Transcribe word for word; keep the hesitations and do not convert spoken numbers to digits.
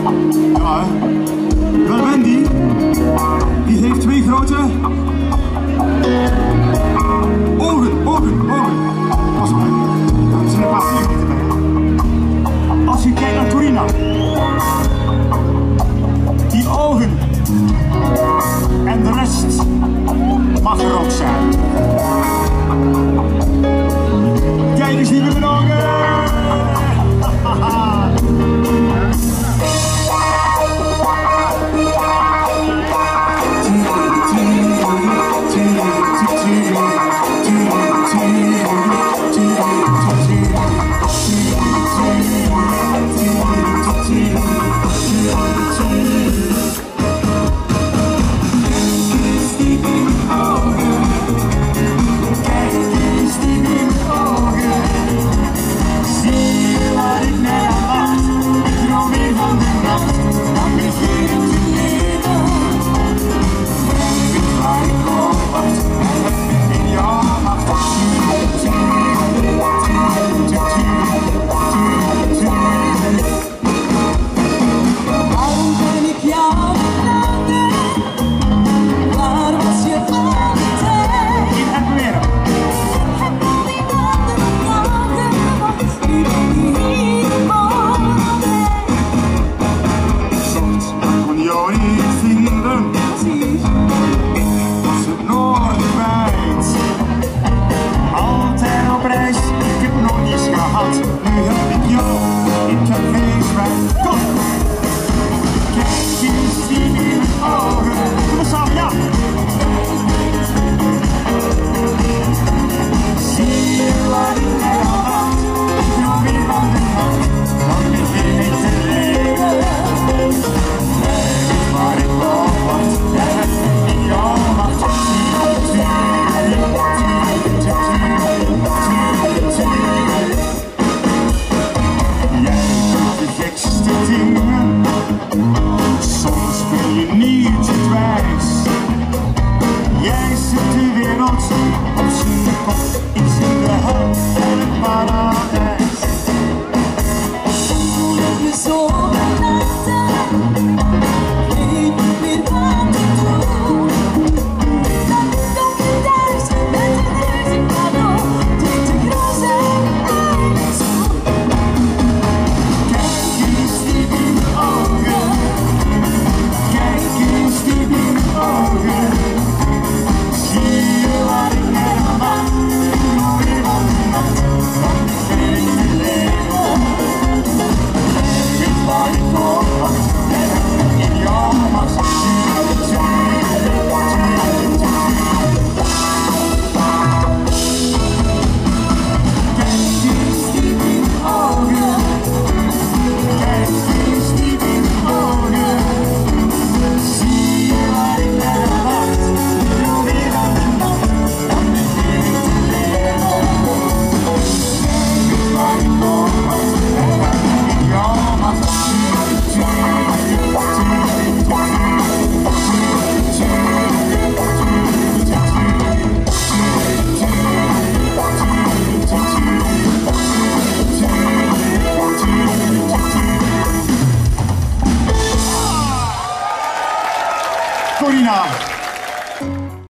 Ja, hè. Wel, Wendy, die heeft twee grote ogen, ogen, ogen. Pas op, hè. Er zijn een paar vierkante bij. Als je kijkt naar Torina, die ogen en de rest mag er ook zijn. Kijk eens hier met mijn ogen! Torina.